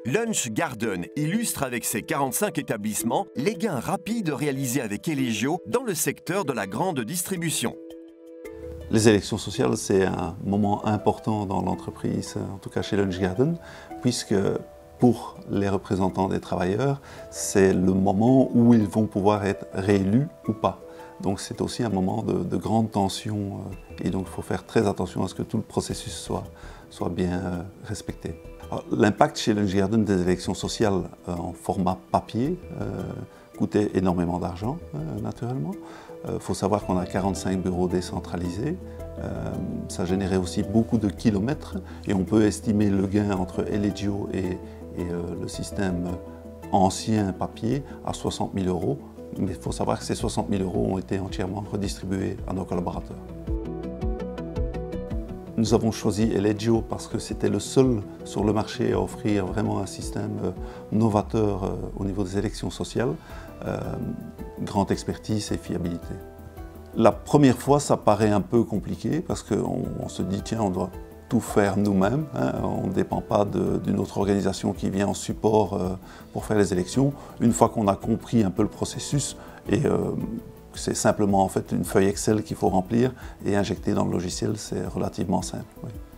Lunch Garden illustre avec ses 45 établissements les gains rapides réalisés avec Elegio dans le secteur de la grande distribution. Les élections sociales, c'est un moment important dans l'entreprise, en tout cas chez Lunch Garden, puisque pour les représentants des travailleurs, c'est le moment où ils vont pouvoir être réélus ou pas. Donc c'est aussi un moment de grande tension et donc il faut faire très attention à ce que tout le processus soit bien respecté. L'impact chez Lunch Garden des élections sociales en format papier coûtait énormément d'argent, naturellement. Il faut savoir qu'on a 45 bureaux décentralisés. Ça générait aussi beaucoup de kilomètres et on peut estimer le gain entre Elegio et le système ancien papier à 60 000 €. Mais il faut savoir que ces 60 000 € ont été entièrement redistribués à nos collaborateurs. Nous avons choisi Elegio parce que c'était le seul sur le marché à offrir vraiment un système novateur au niveau des élections sociales, grande expertise et fiabilité. La première fois, ça paraît un peu compliqué parce qu'on se dit tiens, on doit tout faire nous-mêmes, hein, on ne dépend pas d'une autre organisation qui vient en support pour faire les élections. Une fois qu'on a compris un peu le processus et c'est simplement en fait une feuille Excel qu'il faut remplir et injecter dans le logiciel, c'est relativement simple. Oui.